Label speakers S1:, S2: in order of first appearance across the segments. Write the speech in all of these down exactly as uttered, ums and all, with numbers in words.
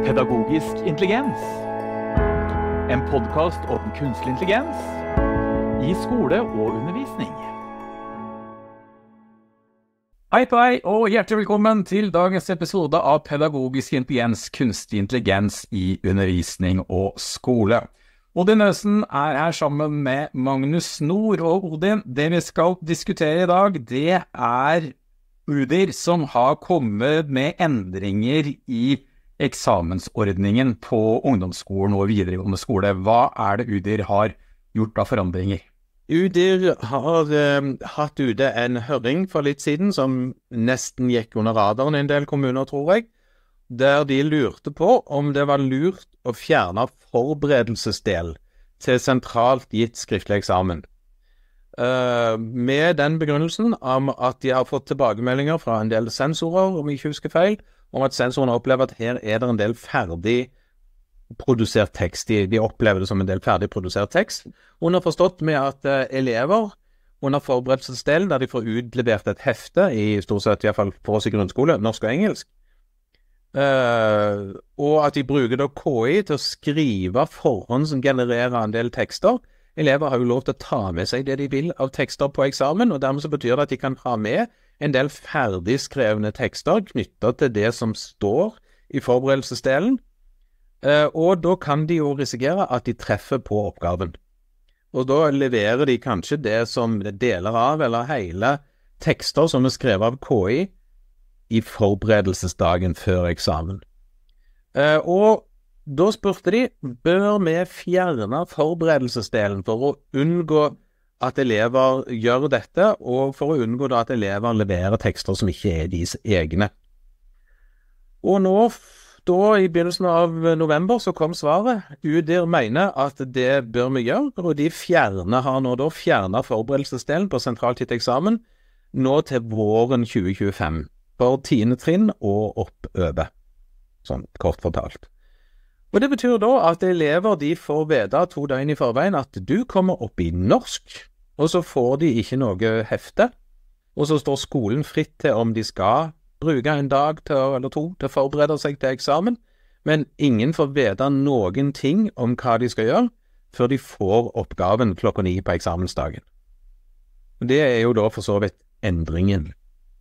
S1: Pedagogisk intelligens. En podcast om kunstig intelligens i skole og undervisning. Hei på deg, og hjertelig velkommen til dagens episode av Pedagogisk intelligens, kunstig intelligens i undervisning og skole. Odin Øsen er her sammen med Magnus Nord, og Odin, det vi skal diskutere i dag, det er UDIR som har kommet med endringer i eksamensordningen på ungdomsskolen og videregående skole. Hva er det UDIR har gjort av forandringer?
S2: UDIR har eh, hatt ute en høring for litt siden som nesten gikk under radaren i en del kommuner, tror jeg, der de lurte på om det var lurt å fjerne forberedelsesdel til sentralt gitt skriftlig eksamen. Uh, med den begrunnelsen om at de har fått tilbakemeldinger fra en del sensorer, om jeg ikke husker feil, om at sensorene opplever at her er det en del ferdig produsert tekst. De, de opplever det som en del ferdig produsert tekst. Underforstått med at uh, elever under forberedelsesdelen, der de får utlevert et hefte, i stort sett i hvert fall for oss i grunnskole, norsk og engelsk, uh, og at de bruker da K I til å skrive forhånd som genererer en del tekster. Elever har jo lov til å ta med seg det de vil av tekster på eksamen, og dermed så betyr det at de kan ha med en del ferdig skrevne tekster knyttet til det som står i forberedelsesdelen, og da kan de jo risikere at de treffer på oppgaven. Og da leverer de kanskje det som deler av, eller hele tekster som er skrevet av K I i forberedelsesdagen før eksamen. Og da spurte de, bør vi fjerne forberedelsesdelen for å unngå at elever gjør dette, og for å unngå da at elever leverer tekster som ikke er deres egne. Og nå, da i begynnelsen av november, så kom svaret. UDIR mener at det bør vi gjøre, og de fjerner, har nå da fjernet forberedelsesdelen på sentralt gitt eksamen nå til våren tjue tjuefem, for tiende trinn og oppover, sånn kort fortalt. Og det betyr da at elever de får vite to døgn i forveien at du kommer opp i norsk, og så får de ikke noe hefte, og så står skolen fritt til om de skal bruke en dag til, eller to til å forberede seg til eksamen, men ingen får vite noen ting om hva de skal gjøre før de får oppgaven klokka ni på eksamensdagen. Det er jo da for så vidt endringen.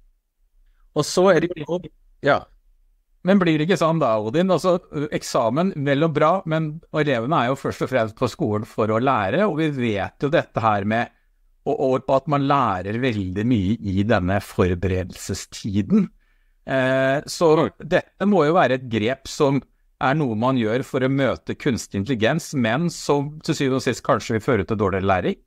S2: Og så er det jo, ja,
S1: Men blir det ikke sånn da, Odin? Altså, eksamen, vel og bra, men elevene er jo først og fremst på skolen for å lære, og vi vet jo dette her med og, og at man lærer veldig mye i denne forberedelsestiden. Eh, så dette må jo være et grep som er noe man gjør for å møte kunstig intelligens, men som til syvende og sist kanskje vil føre til dårligere læring.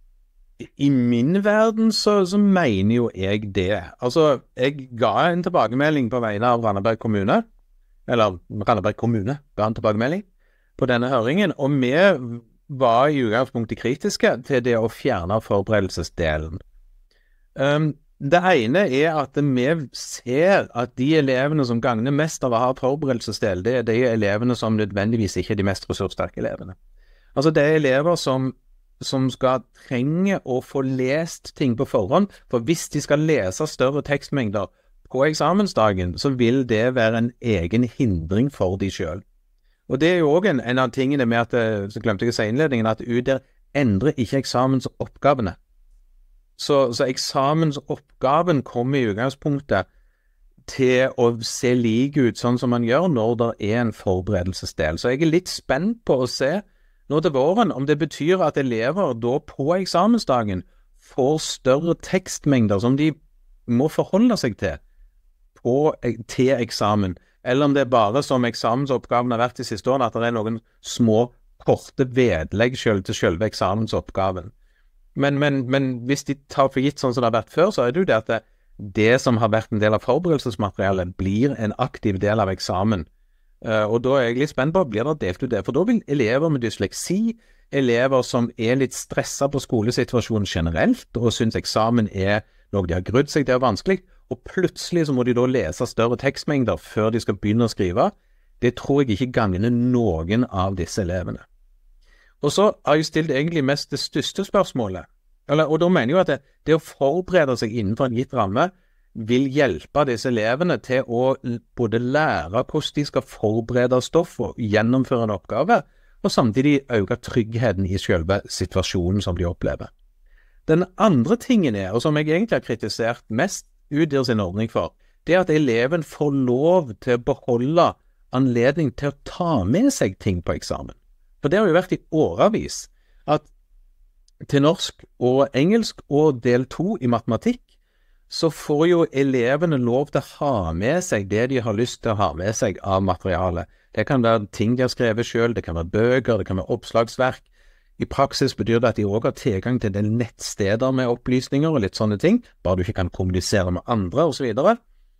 S2: I min verden så, så mener jo jeg det. Altså, jeg ga en tilbakemelding på vegne av Randaberg kommune, eller Randaberg kommune ga en tilbakemelding på denne høringen, og vi var i utgangspunktet kritiske til det å fjerne forberedelsesdelen. Um, det ene er at vi ser at de elevene som gagner mest av å ha forberedelsesdel, det er de elevene som nødvendigvis ikke er de mest ressurssterke elevene. Altså, det er elever som som skal trenge å få lest ting på forhånd, for hvis de skal lese større tekstmengder på eksamensdagen, så vil det være en egen hindring for de selv. Og det er jo også en, en av tingene med at, så glemte jeg å si innledningen, at UDIR endrer ikke eksamensoppgavene. Så, så eksamensoppgaven kommer i utgangspunktet til å se like ut sånn som man gjør når det er en forberedelsesdel. Så jeg er litt spent på å se nå til våren, om det betyr at elever da på eksamensdagen får større tekstmengder som de må forholde seg til på, til eksamen, eller om det er bare som eksamensoppgaven har vært de siste årene, at det er noen små, korte vedlegg selv til selve eksamensoppgaven. Men, men, men hvis de tar for gitt sånn som det har vært før, så er det jo det at det, det som har vært en del av forberedelsesmaterialet blir en aktiv del av eksamen. Uh, og da er jeg litt spent på, blir det delt ut det? For da vil elever med dysleksi, elever som er litt stresset på skolesituasjonen generelt, og synes eksamen er noe de har grudd seg til og vanskelig, og plutselig så må de da lese større tekstmengder før de skal begynne å skrive, det tror jeg ikke gagner noen av disse elevene. Og så har jeg stilt egentlig mest det største spørsmålet, eller, og da mener jeg jo at det, det å forberede seg innenfor en gitt ramme, vil hjelpe disse elevene til å både lære hvordan de skal forberede stoff og gjennomføre en oppgave, og samtidig øke tryggheten i selve situasjonen som de opplever. Den andre tingen er, og som jeg egentlig har kritisert mest U D I R sin ordning for, det er at eleven får lov til å beholde anledning til å ta med seg ting på eksamen. For det har jo vært i årevis at til norsk og engelsk og del to i matematikk, så får jo elevene lov til å ha med seg det de har lyst til å ha med seg av materiale. Det kan være ting de har skrevet selv, det kan være bøker, det kan være oppslagsverk. I praksis betyr det at de også har tilgang til en nettsteder med opplysninger og litt sånne ting, bare du ikke kan kommunisere med andre og så videre.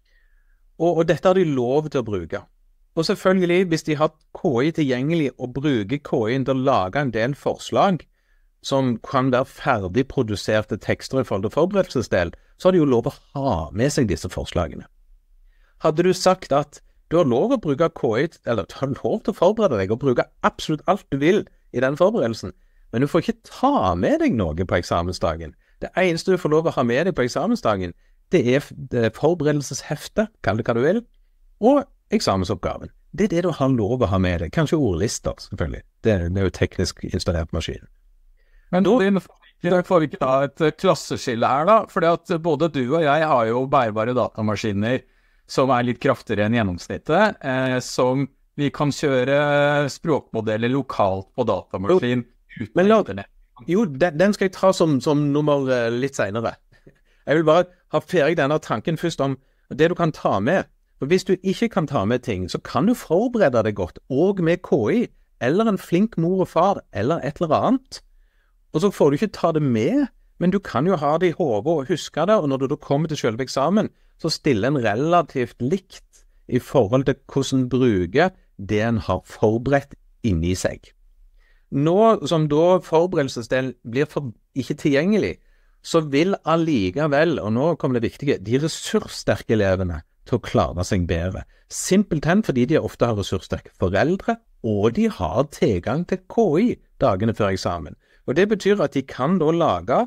S2: Og, og dette har de lov til å bruke. Og selvfølgelig, hvis de har K I tilgjengelig og bruker K I til å lage en del forslag, som kan være ferdigproduserte tekster i forhold til forberedelsesdel, så har de jo lov å ha med seg disse forslagene. Hadde du sagt at du har lov å bruke K I, eller du har lov til å forberede deg og bruke absolutt alt du vil i den forberedelsen, men du får ikke ta med deg noe på eksamensdagen. Det eneste du får lov å ha med deg på eksamensdagen, det er, det er forberedelsesheftet, kall det hva du vil, og eksamensoppgaven. Det er det du har lov å ha med deg. Kanskje ordlister, selvfølgelig. Det er, det er jo teknisk installert maskin.
S1: Men da får vi ikke da et klasseskille her da, fordi at både du og jeg har jo bærbare datamaskiner som er litt kraftigere enn gjennomsnittet, eh, som vi kan kjøre språkmodeller lokalt på datamaskin uten internett.
S2: Jo, den, den skal jeg ta som, som nummer uh, litt senere. Jeg vil bare ha ferdig denne tanken først om det du kan ta med. For hvis du ikke kan ta med ting, så kan du forberede deg godt, og med K I, eller en flink mor og far, eller et eller annet. Og så får du ikke ta det med, men du kan jo ha det i hodet og huske det, og når du da kommer til selve eksamen, så stiller en relativt likt i forhold til hvordan bruker det en har forberedt inni seg. Nå som da forberedelsesdelen blir for, ikke tilgjengelig, så vil allikevel, og nå kommer det viktige, de ressurssterke elevene til å klare seg bedre. Simpelthen fordi de ofte har ressurssterke foreldre, og de har tilgang til K I dagene før eksamen. Og det betyr at de kan da lage,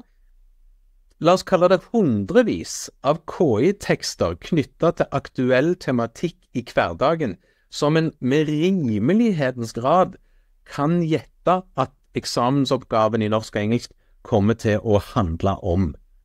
S2: la oss kalle det hundrevis av K I-tekster knyttet til aktuell tematikk i hverdagen, som en med rimelighetens grad kan gjette at eksamensoppgaven i norsk og engelsk kommer til å handle om.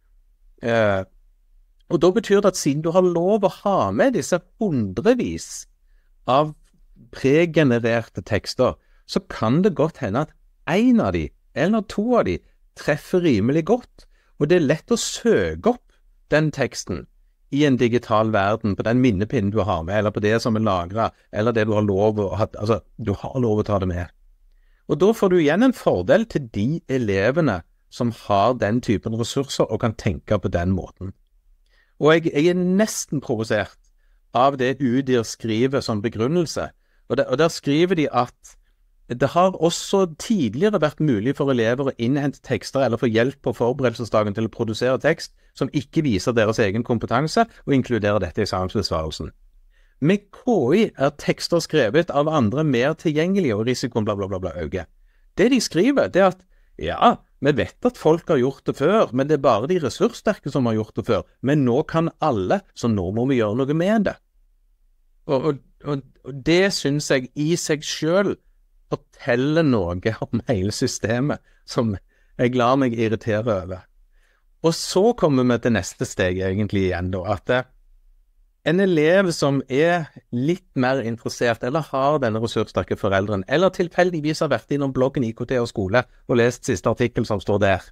S2: Eh, og da betyr det at siden du har lov å ha med disse hundrevis av pregenererte tekster, så kan det godt hende at en av de eller to av de treffer rimelig godt, og det er lett å søke opp den teksten i en digital verden, på den minnepinnen du har med, eller på det som er lagret, eller det du har lov å, altså, du har lov å ta det med. Og da får du igjen en fordel til de elevene som har den typen ressurser og kan tenke på den måten. Og jeg, jeg er nesten provosert av det U D I R skriver som begrunnelse, og, det, og der skriver de at det har også tidligere vært mulig for elever å innhente tekster eller få hjelp på forberedelsesdagen til å produsere tekst som ikke viser deres egen kompetanse, og inkluderer dette i eksamensbesvarelsen. Med K I er tekster skrevet av andre mer tilgjengelige, og risikoen bla bla bla bla øker. Det de skriver, det er at ja, vi vet at folk har gjort det før, men det er bare de ressurssterke som har gjort det før. Men nå kan alle, så nå må vi gjøre noe med det. Og, og, og, og det synes jeg i seg selv forteller noe om hele systemet som jeg lar meg irritere over. Og så kommer vi til neste steg egentlig igjen da, at en elev som er litt mer interessert, eller har denne ressurssterke foreldren, eller tilfeldigvis har vært innom bloggen I K T og skole og lest siste artikkel som står der,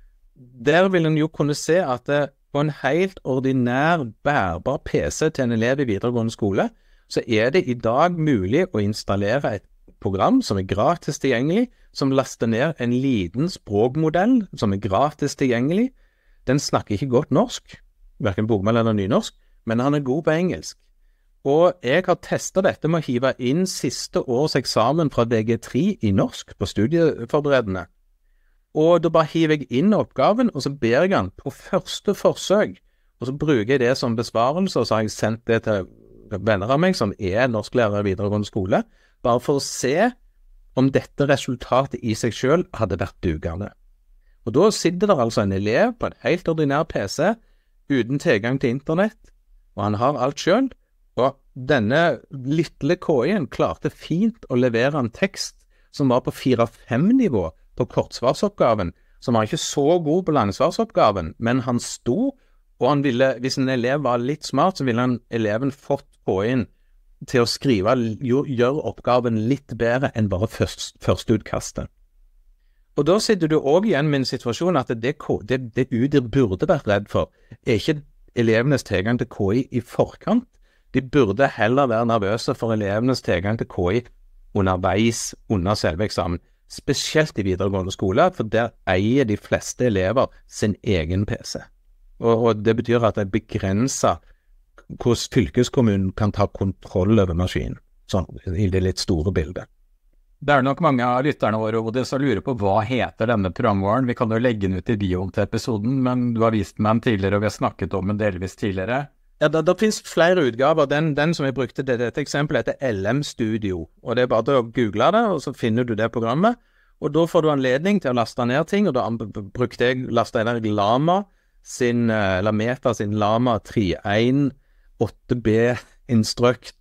S2: der vil en jo kunne se at på en helt ordinær, bærbar P C til en elev i videregående skole, så er det i dag mulig å installere et program som er gratis tilgjengelig, som laster ned en liten språkmodell som er gratis tilgjengelig. Den snakker ikke godt norsk, hverken bokmål eller nynorsk, men han er god på engelsk. Og jeg har testet dette med å hive inn siste års eksamen fra V G tre i norsk på studieforberedende. Og da bare hiver jeg inn oppgaven, og så ber jeg han på første forsøk, og så bruker jeg det som besvarelse, og så har jeg sendt det til venner av meg som er norsklærer i videregående skole, bare for å se om dette resultatet i seg selv hadde vært dugende. Og da sitter der altså en elev på en helt ordinær P C uten tilgang til internett, og han har alt selv, og denne lille K I-en klarte fint å levere en tekst som var på fire fem nivå på kortsvarsoppgaven, som var ikke så god på langsvarsoppgaven, men han sto, og han ville, hvis en elev var litt smart, så ville han eleven fått K I-en til å skrive, gjøre oppgaven litt bedre enn bare først, førsteutkastet. Og da sitter du også igjen med en situasjon at det, det, det U D I R burde vært redd for, er ikke elevenes tilgang til K I i forkant. De burde heller være nervøse for elevenes tilgang til K I underveis under selve eksamen, spesielt i videregående skole, for der eier de fleste elever sin egen P C. Og, og det betyr at det begrenser hvordan fylkeskommunen kan ta kontroll over maskinen, sånn i det litt store bildet.
S1: Det er nok mange av lytterne våre Odin, som lurer på hva heter denne programvaren. Vi kan jo legge den ut i bioen til episoden, men du har vist meg den tidligere, og vi har snakket om den delvis tidligere.
S2: Ja, det, det finnes flere utgaver. Den, den som jeg brukte til dette eksempelet heter L M Studio, og det er bare til å google det, og så finner du det programmet, og da får du anledning til å laste ned ting, og da brukte jeg, lastet jeg ned Lama sin, eller Meta sin Lama tre en åtte B Instruct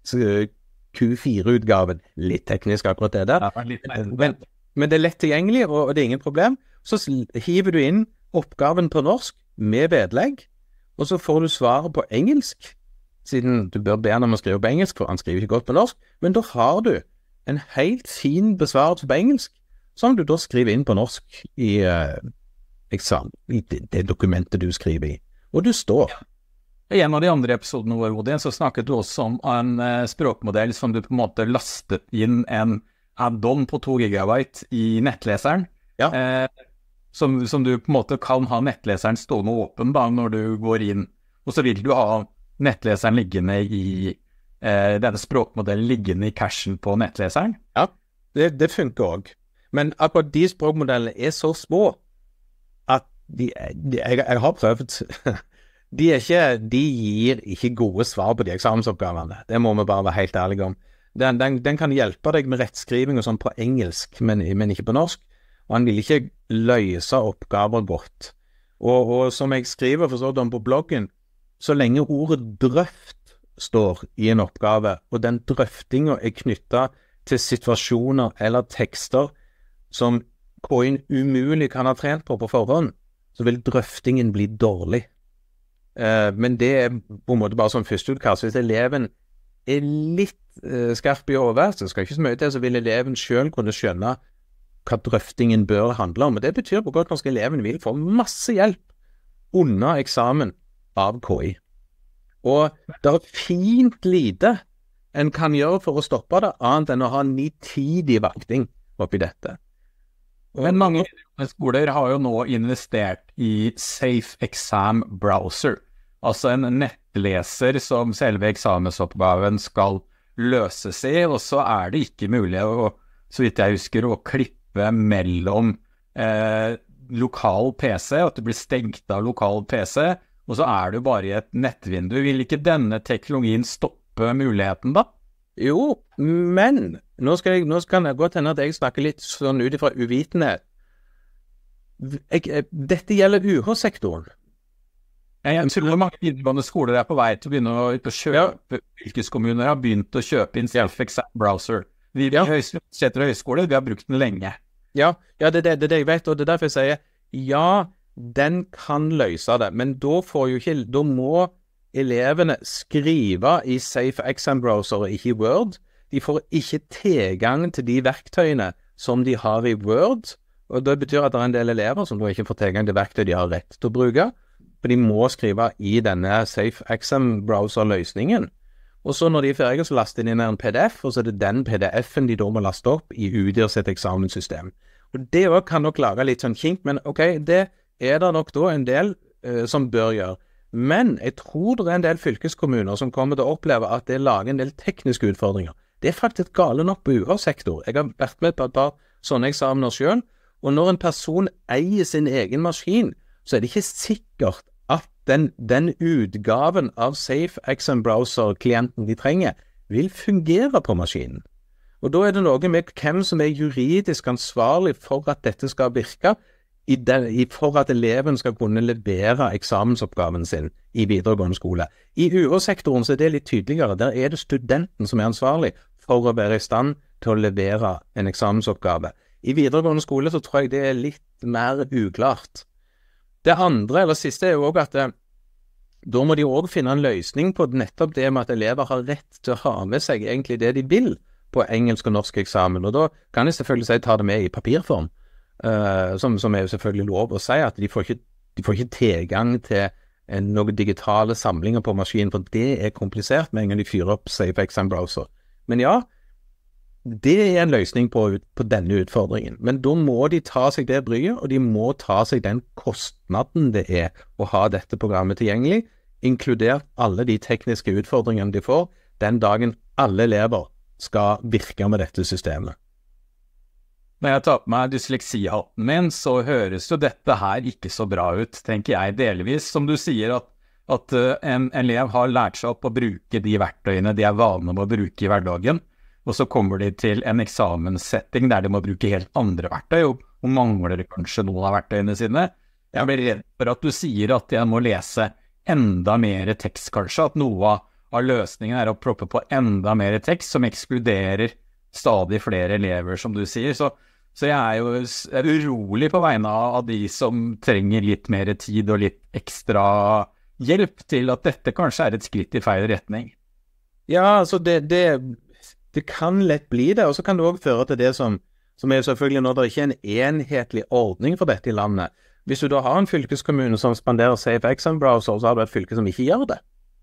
S2: Q fire-utgaven. Litt teknisk akkurat det der.
S1: Ja, litt
S2: men, men det er lett tilgjengelig, og, og det er ingen problem. Så hiver du inn oppgaven på norsk med vedlegg, og så får du svaret på engelsk, siden du bør be han om å skrive på engelsk, for han skriver ikke godt på norsk, men da har du en helt fin besvarelse på engelsk, som du da skriver inn på norsk i, uh, eksamen, i det, det dokumentet du skriver i. Og du står.
S1: Ja. I en av de andre episodene våre, Odin, så snakket du også om en uh, språkmodell som du på en måte lastet inn en add-on på to gigabyte i nettleseren.
S2: Ja.
S1: Eh, som, som du på en måte kan ha nettleseren stående åpen da, når du går inn. Og så vil du ha nettleseren liggende i, eh, denne språkmodellen liggende i cachen på nettleseren.
S2: Ja, det, det funker også. Men akkurat de språkmodellene er så små at de, de, jeg, jeg har prøvd... De, er ikke, de gir ikke gode svar på de eksamensoppgavene. Det må vi bare være helt ærlige om. Den, den, den kan hjelpe deg med rettskriving og sånn på engelsk, men, men ikke på norsk. Og han vil ikke løse oppgaver godt. Og, og som jeg skriver for sånn på bloggen, så lenge ordet drøft står i en oppgave, og den drøftingen er knyttet til situasjoner eller tekster som K I-en umulig kan ha trent på på forhånd, så vil drøftingen bli dårlig. Uh, men det er på en måte bare som førsteutkast. Hvis eleven er litt uh, skarp i hodet, så skal ikke så mye til, så vil eleven selv kunne skjønne hva drøftingen bør handle om. Og det betyr på godt norsk eleven vil få masse hjelp under eksamen av K I. Og det er fint lite en kan gjøre for å stoppe det, annet enn å ha nitidig vakting oppi dette.
S1: Men mange skoler har jo nå investert i Safe Exam Browser, altså en nettleser som selve eksamensoppgaven skal løses i, og så er det ikke mulig, å, så vidt jeg husker, å klippe mellom eh, lokal P C, at det blir stengt av lokal P C, og så er du bare i et nettvindu. Vil ikke denne teknologien stoppe muligheten da?
S2: Jo, men nå skal jeg, nå skal jeg godt hende at jeg snakker litt sånn ut fra uvitenhet. Jeg, jeg, dette gjelder U H-sektoren.
S1: Jeg, jeg tror mange videregående skoler er på vei til å begynne å kjøpe, fylkeskommuner har begynt å kjøpe inn Safe Exam Browser. Vi
S2: ja.
S1: Universiteter og høyskoler, vi har brukt den lenge.
S2: Ja, ja det, det, det er det jeg vet, og det er derfor jeg sier, ja, den kan løse det, men da får jo ikke, da må elevene skrive i Safe Exam Browser og ikke i Word. De får ikke tilgang til de verktøyene som de har i Word, og det betyr at det er en del elever som da ikke får tilgang til verktøy de har rett til å bruke, for de må skrive i denne Safe Exam Browser-løsningen. Og så når de er ferdige, så laster de inn en P D F, og så er det den P D F-en de da må laste opp i U D I R sitt eksamenssystem. Og det også kan nok lage litt sånn kink, men ok, det er det nok da en del uh, som bør gjøre. Men jeg tror det er en del fylkeskommuner som kommer til å oppleve at det lager en del tekniske utfordringer. Det er faktisk gale nok på U H-sektor. Jeg har vært med på et par sånne eksamener selv, og når en person eier sin egen maskin, så er det ikke sikkert at den, den utgaven av Safe Exam Browser-klienten de trenger, vil fungere på maskinen. Og da er det noe med hvem som er juridisk ansvarlig for at dette skal virke. i den, i, for at eleven skal kunne levere eksamensoppgaven sin i videregående skole. I U H-sektoren så er det litt tydeligere. Der er det studenten som er ansvarlig for å være i stand til å levere en eksamensoppgave. I videregående skole så tror jeg det er litt mer uklart. Det andre, eller siste, er jo også at det, da må de også finne en løsning på nettopp det med at elever har rett til å ha med seg egentlig det de vil på engelsk og norsk eksamen. Og da kan jeg selvfølgelig si ta det med i papirform. Uh, som, som er jo selvfølgelig lov å si at de får ikke, de får ikke tilgang til uh, noen digitale samlinger på maskinen, for det er komplisert med en gang de fyrer opp Safe Exam Browser. Men ja, det er en løsning på, på denne utfordringen. Men da må de ta seg det bryet, og de må ta seg den kostnaden det er å ha dette programmet tilgjengelig, inkludert alle de tekniske utfordringene de får den dagen alle elever skal virke med dette systemet.
S1: Når jeg tar på meg dysleksihatten min, så høres jo dette her ikke så bra ut, tenker jeg delvis. Som du sier, at, at en elev har lært seg opp å bruke de verktøyene de er vane med å bruke i hverdagen, og så kommer de til en eksamenssetting der de må bruke helt andre verktøy, og, og mangler kanskje noen av verktøyene sine. Jeg blir redd for at du sier at jeg må lese enda mer tekst kanskje, at noe av løsningen er å proppe på enda mer tekst som ekskluderer stadig flere elever, som du sier. Så Så jeg er jo er urolig på vegne av de som trenger litt mer tid og litt ekstra hjelp til at dette kanskje er et skritt i feil retning.
S2: Ja, altså det, det, det kan lett bli det, og så kan det også føre til det som, som er selvfølgelig når det ikke er en enhetlig ordning for dette i landet. Hvis du da har en fylkeskommune som spanderer Safe Exam Browser, så har du et fylke som ikke gjør det.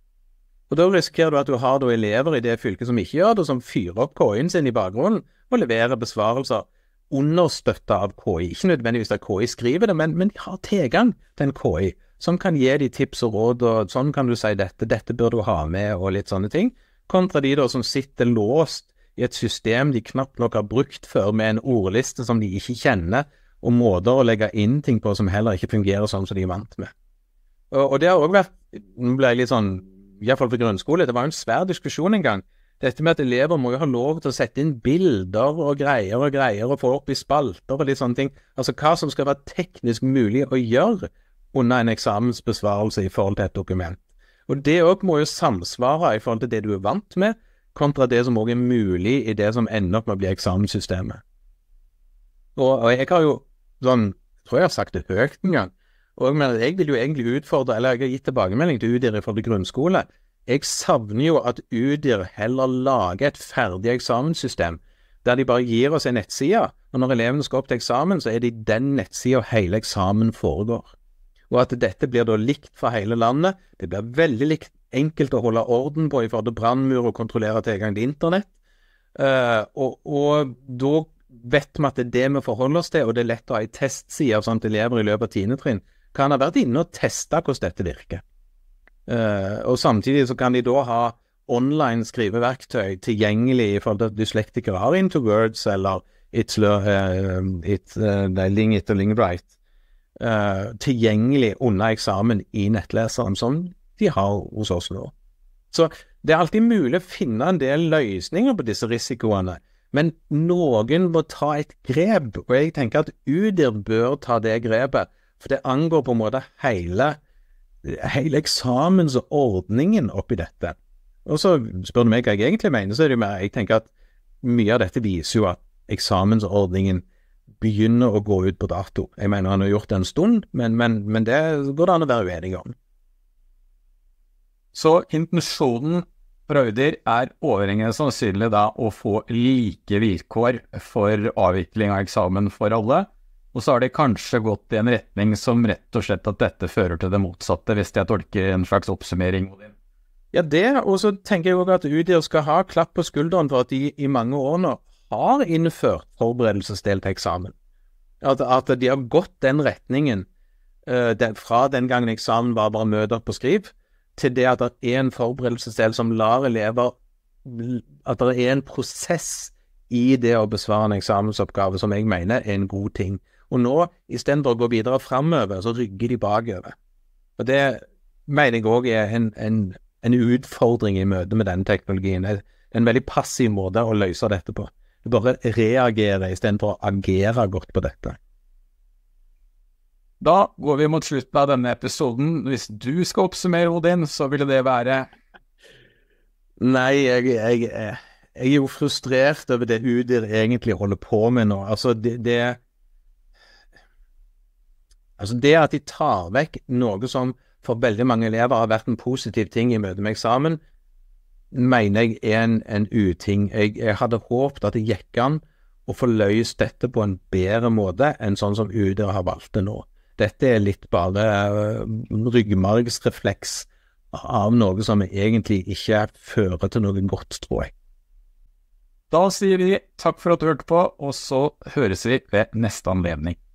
S2: Og da risikerer du at du har da elever i det fylket som ikke gjør det, som fyrer opp K I-en sin i bakgrunnen og leverer besvarelser understøttet av K I. Ikke nødvendigvis at K I skriver det, men, men de har tilgang til en K I som kan gi de tips og råd, og sånn kan du si dette, dette bør du ha med, og litt sånne ting, kontra de da som sitter låst i et system de knapt nok har brukt før, med en ordliste som de ikke kjenner, og måter å legge inn ting på som heller ikke fungerer sånn som de er vant med. Og, og det har også vært, nå ble jeg litt sånn, i hvert fall for grunnskole, det var en svær diskusjon en gang, dette med at elever må jo ha lov til å sette inn bilder og greier og greier og få opp i spalter og litt sånne ting. Altså hva som skal være teknisk mulig å gjøre under en eksamensbesvarelse i forhold til et dokument. Og det også må jo samsvare i forhold til det du er vant med, kontra det som også er mulig i det som ender opp med å bli eksamenssystemet. Og, og jeg har jo sånn, jeg tror jeg har sagt det høyt en gang, og men jeg vil jo egentlig utfordre, eller jeg har gitt tilbakemelding til U D I R i forhold til grunnskole. Jeg savner jo at U D I R heller lager et ferdig eksamenssystem, der de bare gir oss en nettside, og når elevene skal opp til eksamen, så er det i den nettsiden hele eksamen foregår. Og at dette blir da likt for hele landet, det blir veldig likt, enkelt å holde orden på i forhold til brannmur og kontrollere tilgang til internett, uh, og, og da vet vi at det er det vi forholder oss til, og det er lett å ha en testside av sånt elever i løpet av tiende trinn, kan ha vært inne og teste hvordan dette virker. Uh, og samtidig så kan de da ha online skriveverktøy tilgjengelig i forhold til at dyslektikere har Into Words eller It's, uh, it's uh, Ling It og Ling Right uh, tilgjengelig under eksamen i nettleseren som de har hos oss nå. Så det er alltid mulig å finne en del løsninger på disse risikoene, men noen må ta et grep, og jeg tenker at U D I R bør ta det grepet, for det angår på en måte hele hele eksamensordningen oppi dette. Og så spør du meg hva jeg egentlig mener, så er det jo mer, jeg tenker at mye av dette viser jo at eksamensordningen begynner å gå ut på dato. Jeg mener han har gjort det en stund, men, men, men det går det an å være uenig om.
S1: Så intensjonen fra U D I R er overhengende sannsynlig da å få like vilkår for avvikling av eksamen for alle, og så har det kanskje gått i en retning som rett og slett at dette fører til det motsatte, hvis jeg tolker en slags oppsummering.
S2: Ja, det, og så tenker jeg også at U D I R skal ha klapp på skulderen for at de i mange år nå har innført forberedelsesdel til eksamen. At, at de har gått den retningen uh, den, fra den gangen eksamen var bare møter på skriv, til det at det er en forberedelsesdel som lar elever, at det er en prosess i det å besvare en eksamensoppgave som jeg mener er en god ting. Og nå, i stedet for å gå videre fremover, så rygger de bakover. Og det mener jeg også er en, en, en utfordring i møte med denne teknologien. Det er en veldig passiv måte å løse dette på. Du bare reagerer i stedet for å agere godt på dette.
S1: Da går vi mot slutten av denne episoden. Hvis du skal oppsummere, Odin, så ville det være...
S2: Nei, jeg, jeg, jeg er jo frustrert over det UDIR egentlig holder på med nå. Altså det, det, altså det at de tar vekk noe som for veldig mange elever har vært en positiv ting i møte med eksamen, mener jeg er en, en uting. Jeg, jeg hadde håpet at det gikk an å få løst dette på en bedre måte enn sånn som UDIR har valgt det nå. Dette er litt bare uh, ryggmargsrefleks av noe som egentlig ikke fører til noe godt, tror jeg.
S1: Da sier vi takk for at du hørte på, og så høres vi ved neste anledning.